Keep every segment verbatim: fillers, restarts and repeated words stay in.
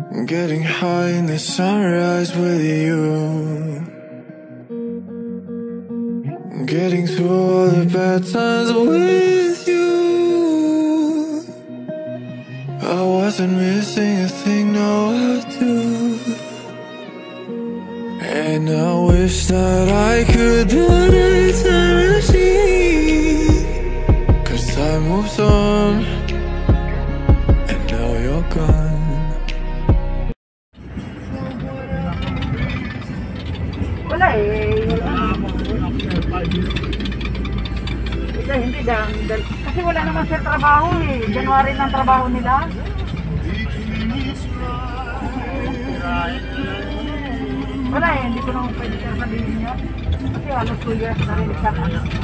Getting high in the sunrise with you, getting through all the bad times with you. I wasn't missing a thing, now I do. And I wish that I could put a time machine, 'cause time moves on, and now you're gone. Wala eh. Kasi hindi dahil, kasi wala naman siya trabaho eh. January ng trabaho nila. Wala eh, hindi ko naman pwede siya sabihin niya. Kasi halos two years na rin siya.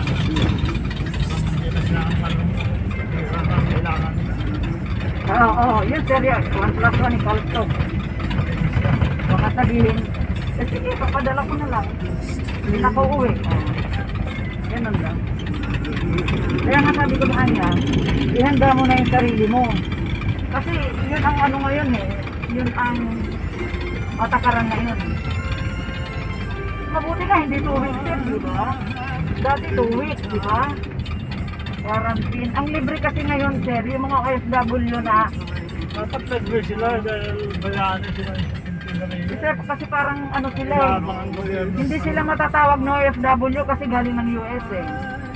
Oo, oo, yun serious. One plus one equals two. Baka sabihin, eh sige, papadala ko na lang. Hindi na ako uwi. Ganun lang. Kaya nga sabi ko sa kanya, ihanda mo na yung sarili mo. Kasi yun ang ano ngayon eh. Yun ang matakaran na yun. Mabuti ka, hindi two weeks yun, di ba? Dati two weeks, di ba? Quarantine. Ang libre kasi ngayon, sir, yung mga O F W na dapat libre sila dahil bayaran sila. Kasi, kasi parang ano sila eh. Hindi sila matatawag na O F W kasi galing ng U S eh.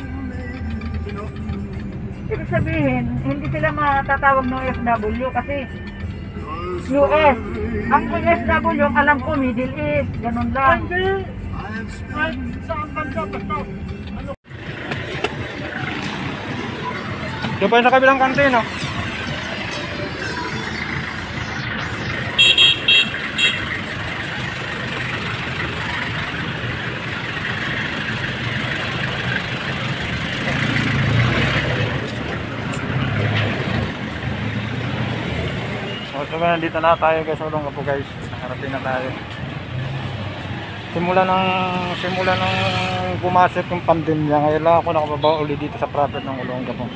Ibig sabihin, hindi sila matatawag na O F W kasi U S. Ang O F W, alam ko, Middle East. Ganun lang. Saan bansa ba ito? Doon pa sa kabilang kanto yun, no? So, nandito na tayo guys, ulong ka po guys. Nakarating na tayo. Simula ng simula ng pumasok yung pandemya, ngayon lang ako nakababa ulit dito sa property ng Olonga po.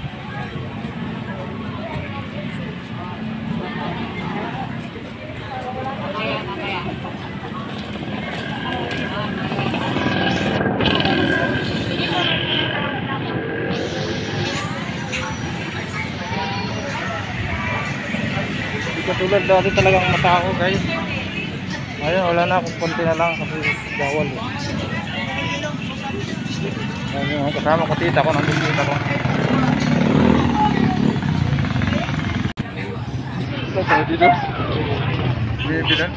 Katulad dati talagang matao guys. Ayun, wala na akong konti na lang kasi bawal eh. Ayun, kasama ko tita ko, nandun tita ko. Ito tayo dito. Baby dance.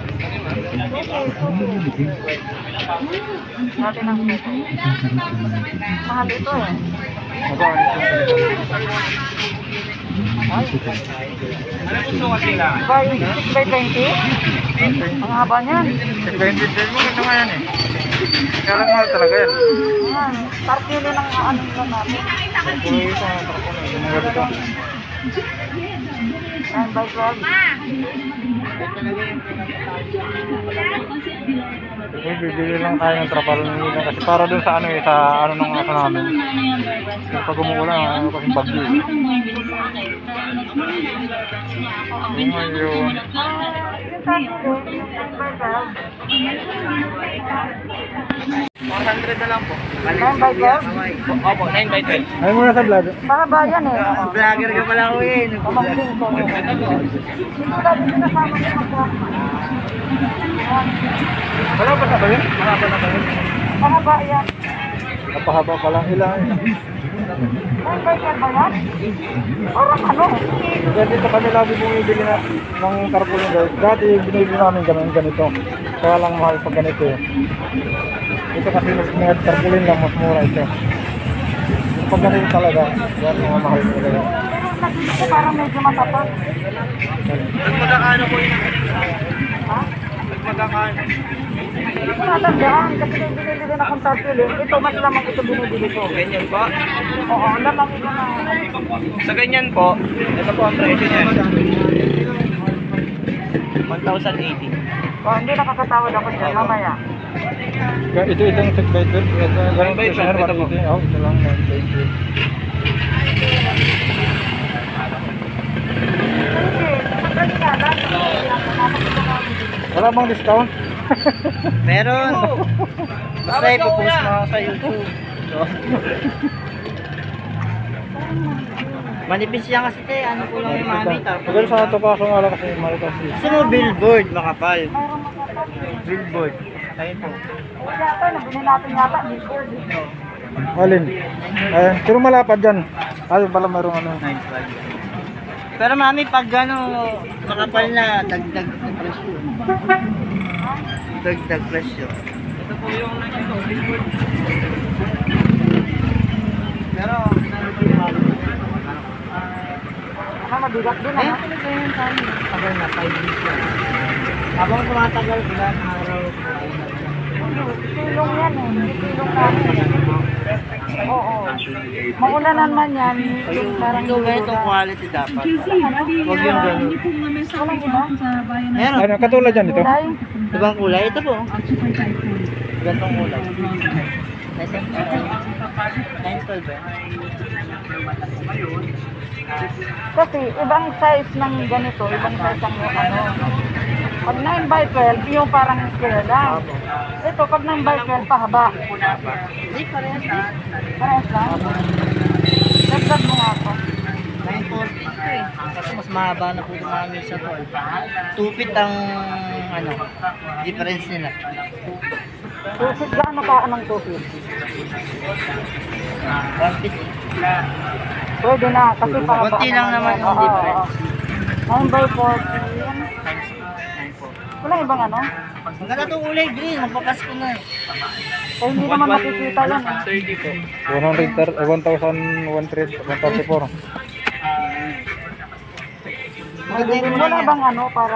Natin ang ito. Mahal ito eh. Magkano ito? By six by twenty? Ang haba niyan. six by twenty mo, ito nga yan eh. Kaya lang mahal talaga yan. Ayan, tarkilo ng ano lang natin. Kung ito, yung mga dito. nine by twelve. Eh, bibili lang tayo ng trapal nila kasi para dun sa ano eh, sa ano nung asa namin. Kasi pag umuulan, ano kasing bagyo eh. Yung ngayon. four hundred na lang po. nine by twelve? Opo, nine by twelve. Ay muna sa vlog. Mahaba yan eh. Vlogger ka pala ko eh. Pamangkin ko. Hindi ko lagi sinasama niya mag-vlog. Wala pa na ba yun? Mahaba na ba yun? Mahaba yan. Napahaba pa lang ilang. nine by twelve ba yan? Orang ano? Dati sa kanila lagi bumibili na ng tarpaulin guys. Dati binibili namin ganun ganito. Kaya lang mahal pag ganito eh. Ito kasi mas mga tarpaulin lang, mas mura ito. Pag ganito talaga, yan mga mahal talaga. Pero nakita ko parang medyo matapag. Magkakaano po yun? Ha? Magkakaano? Hindi ko natandaan kasi yung binibili na akong tarpaulin. Ito, mas lamang ito binibili ko. Ganyan po. Oo, lamang ito na. Sa ganyan po, ito po ang presyo niya. one thousand eighty. Oh, hindi nakakatawad ako dyan, mamaya. Ito itong six by twelve. Ganun by ito sir, twelve, ito po. oh, ito lang nine by twelve. Hindi, maganda lang. Wala bang discount? Meron. Basta ipopost mo ako sa YouTube. So, manipis yan kasi te, ano ko lang yung mami. Tapos, Pero sa ato pa, sumala kasi malikas. gusto mo billboard, makapal. Billboard. Ayun po. Yata, nabili natin yata. Billboard. Alin? Ayan, pero malapad dyan. Ayun pala mayroong ano. Pero mami, pag ano, makapal na, dagdag na presyo. Dagdag presyo. Ito po yung ito, billboard. Pero, Ano, mabigat din ayun ano? talaga yun tayo. Tagal na, five minutes na. Habang tumatagal, ilan araw, Silong yan eh. Silong namin. Oo. Maulanan man yan. Yung parang ito ganitong quality dapat. Huwag yung gano'n. walang iba. Meron. Ano, katulad dyan ito? Kulay. Ibang kulay, ito po. Gantong kulay. nine twelve eh. Kasi ibang size ng ganito, ibang size ng ano. Pag nine by twelve, yung parang square lang. Ito, pag nine by twelve, pahaba. Hindi, parehas din. Parehas lang. Dagdag mo nga ako. nine forty ito eh. Kasi mas mahaba na po namin sa tol. two feet ang ano, difference nila. Tusit, gaano ka anong tusit? one feet eh. Pwede na, kasi pahaba. Konti lang naman yung difference. nine by forty. Wala ibang ano? Ang ganda itong kulay green, magpapasko na eh. Eh, hindi naman makikita yan eh. thirty po. one thousand one thirty-four. Madilim, wala bang ano para...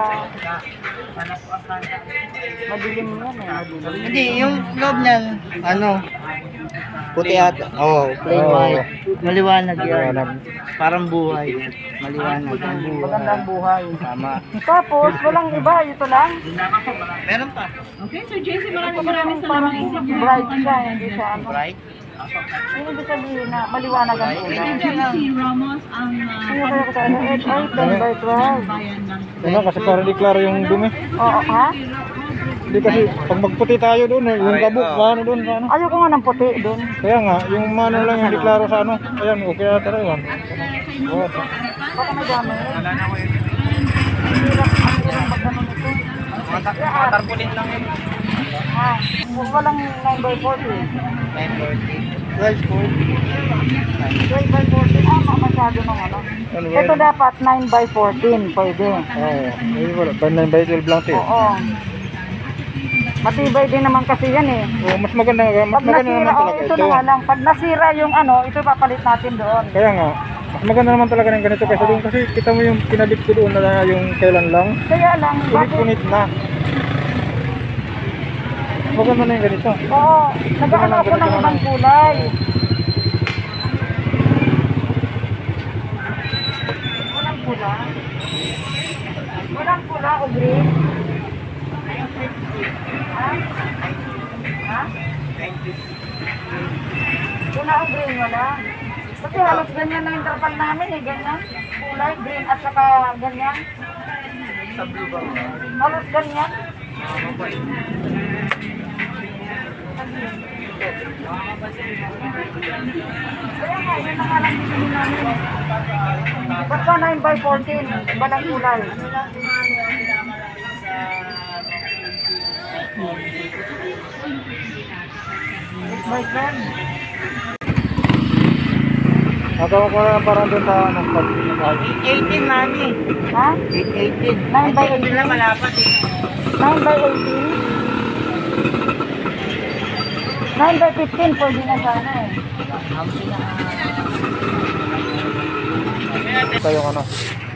Madilim yan eh, madilim. Hindi, yung loob niyan, ano, puti ata. Oo, oh, plain Oo. white. Maliwanag yan. Maliwanag. Parang buhay. Maliwanag. Ang Maganda ang buhay. Tama. Tapos, walang iba, ito lang. Meron pa. Maraming maraming salamat. Bright siya, hindi siya ano. Bright. Yung ibig sabihin na maliwanag ang kulay. Ramos ang Ano kaya ko sa ano? Ay, ten by twelve. Ano, kasi para di klaro yung dumi. Oo, ha? Hindi kasi, pag magputi tayo doon, eh, yung kabuk, ano doon, ano. Ayoko nga ng puti doon. Kaya nga, yung mano lang yung di klaro sa ano. Ayan, okay na talaga yan. Oo. Baka may dami. Ang hirap, ang hirap magkano nito. Mga tarpaulin lang yun. Ha? Walang nine by forty. nine forty. twelve forty. twelve by forty. Ah, ma- masyado ng ano. Ano ba Ito yan? dapat nine by fourteen. Pwede. Oo. Eh, wala. nine by twelve lang ito eh. Oo. Matibay din naman kasi yan eh. Oo, mas maganda, mas Pag maganda nasira, naman oh, talaga ito ito. na nga lang. Pag nasira yung ano, ito papalit natin doon. Kaya nga, mas maganda naman talaga ng ganito kaysa doon kasi kita mo yung kinabit ko doon na yung kailan lang. Kaya lang, bakit? Punit-punit na. Mas maganda na yung ganito. Oo, nag-ano ako ng ibang kulay. Walang pula. Walang pula o green. Ha? Ha? Pula o green, wala. Kasi halos ganyan na yung trapal namin eh, ganyan. Kulay, green at saka ganyan. Halos ganyan. Kaya nga, yun na nga lang bibili namin. Basta nine by fourteen, balang kulay. eight by ten. Nagawa ko na parang doon sa ano, pag eight eighteen mami. Ha? eight eighteen. nine by Ito eighteen. sila malapat eh. nine by eighteen. nine by fifteen, pwede na sana eh. ito yung ano.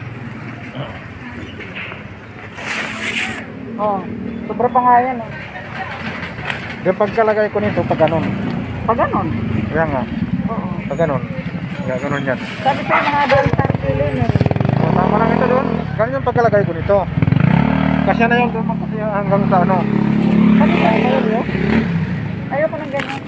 Oh, sobra pa nga yan eh. Yung pagkalagay ko nito, pag ganun. Pag ganon. Kaya nga, Oo. pag ganun. Kaya ganun yan. Sabi ko mga doon sa kilin eh. So, tama lang ito doon. Ganun yung pagkalagay ko nito. Kasi na yung doon kasi hanggang sa ano. Sabi ko, ayaw yun. Ayoko ng ganyan.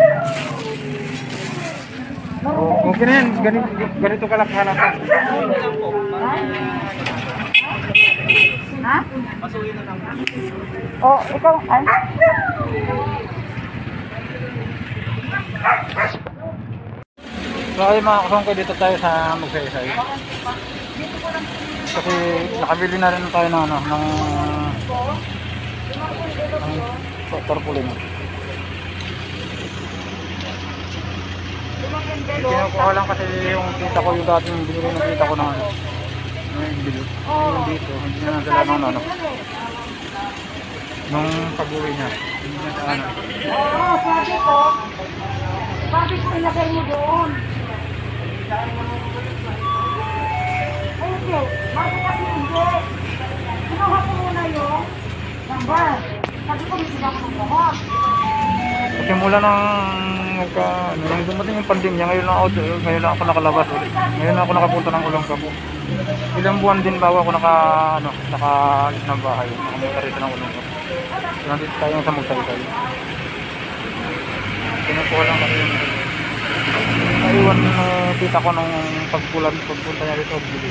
Oh, okay na yan. Ganito, ganito kalak halata. Ha? Ha? Pasuhin na lang. O, ikaw, ay? So ayun mga kasangkay, dito tayo sa Magsaysay. Kasi nakabili na rin tayo ng ano, ng ng tarpaulin. Kinukuha lang kasi yung kita ko, yung dating binili ng kita ko na ano. Yung bili. Yung dito, hindi na nadala ng ano. Nung pag-uwi niya. Hindi na ano. Oo, sabi ko. Sabi ko ilagay mo doon. Ay, okay. Bakit kasi hindi? Kinuha ko muna yung number. Sabi ko, hindi ako ng buhok. Kasi mula nang nagka, ano, nang dumating yung pandemya, ngayon lang ako, ngayon lang ako nakalabas ulit. Ngayon lang ako nakapunta ng Olongapo. Ilang buwan din bago ako naka, ano, nakaalis ng bahay. Nakamunta rito ng Olongapo. So, nandito tayo sa Magsaysay. Kinukuha lang kasi yung naiwan na kita ko nung pagpulan, pagpunta niya rito, bili.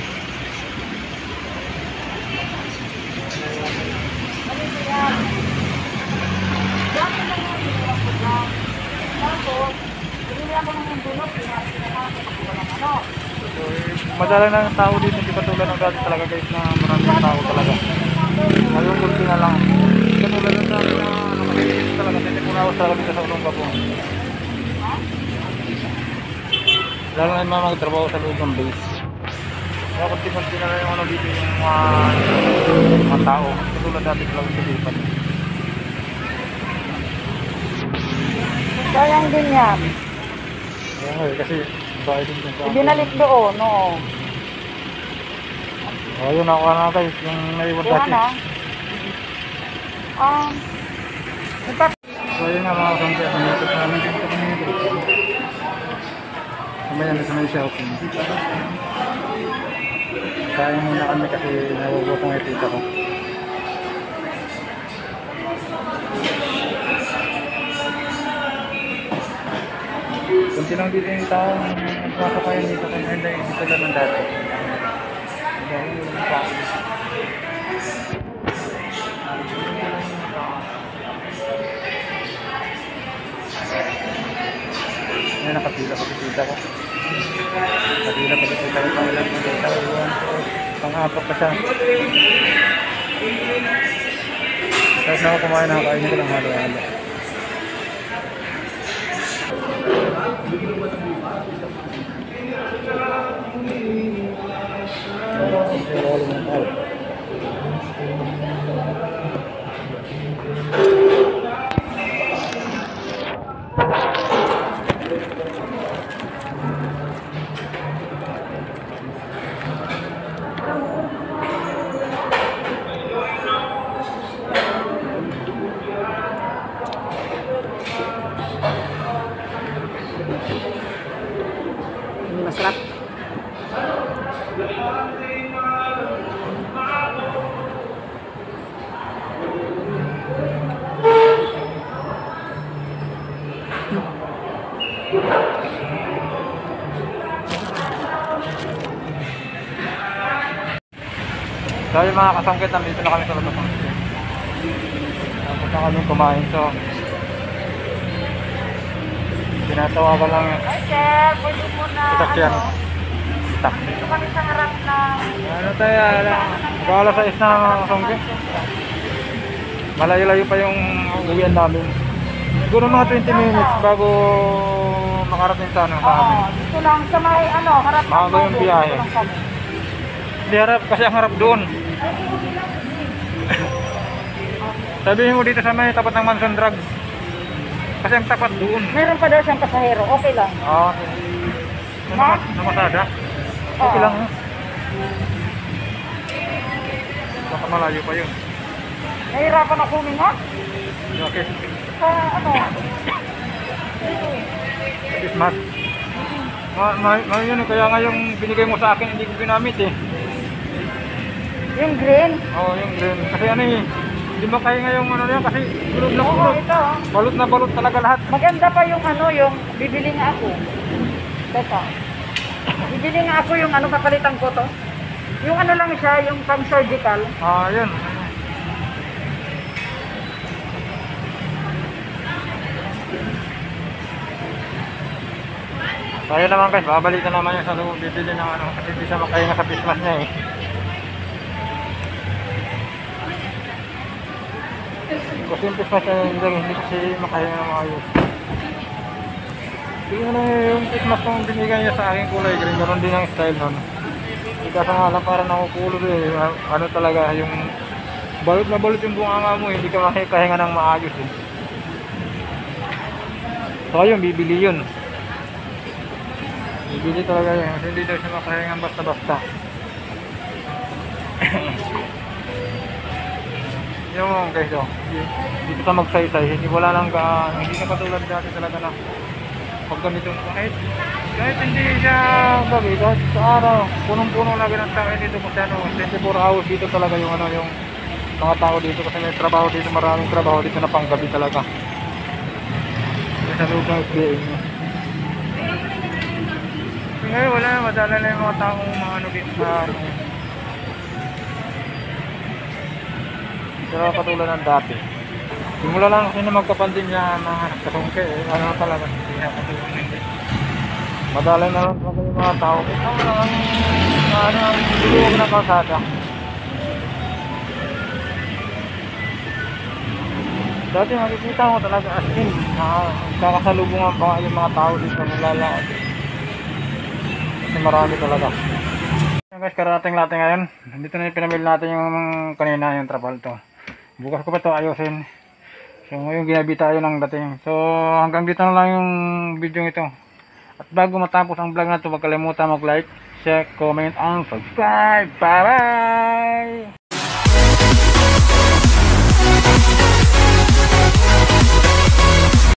So, madala na ng tao dito, hindi katulad ng dati talaga guys na maraming tao talaga. Ngayon kunti na lang. Katulad ng dati na ano, kasi talaga twenty-four hours talaga dito sa Olongapo. Lalo na yung mga magtrabaho sa loob ng base. Kaya kunti-kunti na lang yung ano dito yung mga, mga tao. Katulad dati talaga sa lipat. Sayang din yan. Okay, kasi bahay din dun sa Ibinalik doon, no. ayun ako na guys, yung naiwan Diyan dati. na. Um, ipat. So ayun nga mga kasangkay, nandito na namin dito kami dito. Kamaya na sa may shopping. Kain muna kami kasi nabubukong yung tita ko. Kunti lang dito yung tao, nagpapakayan dito kung hindi dito lang ng dati. Dahil yung tao. Ngayon nakapila pa si tita ko. Nakapila pa si tita ko pang ilang mga tita ko. Pang-apat pa siya. Tapos na ako kumain, nakakain ko lang halo-halo. Masarap. So yung mga kasangkit, nandito na kami sa labas ng street. Tapos na kami kumain, so tinatawagan lang yung Ay, sir, pwede mo na, sasakyan. ano, Tak. dito kami sa harap na, Ano tayo, ala, mag-alas sa is na mga kasangkit. Malayo-layo pa yung uwian namin. Siguro mga twenty minutes bago makarating sa ano sa oo, amin. dito lang sa may, ano, harap ng Bago yung Pogo, biyahe. dito lang kami. Hindi harap, kasi ang harap doon. Sabihin mo dito sa may tapat ng Manson Drug. Kasi ang tapat doon. Meron pa daw siyang pasahero, okay lang. Ah, okay. Ha? Na namasada. Okay Oo. lang. eh. Baka malayo pa yun. Nahirapan ako huminga. Okay. Sa, ano, Christmas. Ma, ma, ma yun, eh, kaya nga yung binigay mo sa akin hindi ko ginamit eh. yung green. Oo, oh, yung green. Kasi ano eh, hindi ba kaya nga yung ano yan kasi bulot na Oo, bulot. ito. oh. Balot na balot talaga lahat. Maganda pa yung ano, yung bibili nga ako. Teka. Bibili nga ako yung ano, papalitan ko to. Yung ano lang siya, yung pang surgical. Ah, yun. Tayo naman guys, babalik na naman yung sa loob, bibili ng ano, kasi hindi siya makahinga sa Christmas niya eh. Kasi yung Christmas niya, hindi, hindi kasi makahinga ng maayos. Yung ano yung Christmas kong binigay niya sa aking kulay green, ganoon din ang style nun. Kasi nga lang parang nakukulog eh, ano talaga, yung balot na balot yung bunganga mo, hindi ka makikahinga ng maayos eh. So yun, bibili yun. Bibili talaga yun, kasi hindi daw siya makahinga basta-basta. Yung mga guys oh, dito ka magsaysay, hindi wala lang ka, hindi ka katulad dati talaga na pag ganito, kahit, kahit hindi siya gabi, kahit sa araw, punong-puno na ganang tao dito kasi ano, twenty-four hours dito talaga yung ano, yung mga tao dito kasi may trabaho dito, maraming trabaho dito na pang gabi talaga. Sa loob ng S B A niya. Ngayon wala, madala na yung mga taong mga ano dito sa ano. Pero katulad ng dati. Simula lang kasi na magkapandemya mga nagkasungke eh, ano talaga, hindi na katulad hindi. Madala na lang talaga yung mga tao. Ito lang ang ano, ang biluwag na kalsada. Dati makikita mo talaga as in, uh, kakasalubungan pa nga yung mga tao dito na lalakad. Kasi marami talaga. Ayan guys, karating natin ngayon. Dito na yung pinamil natin yung kanina yung trapal to. Bukas ko pa ito ayusin. So ngayon ginabi tayo ng dating. So hanggang dito na lang yung video ito. At bago matapos ang vlog na ito, huwag kalimutan mag like, share, comment, and subscribe. Bye bye!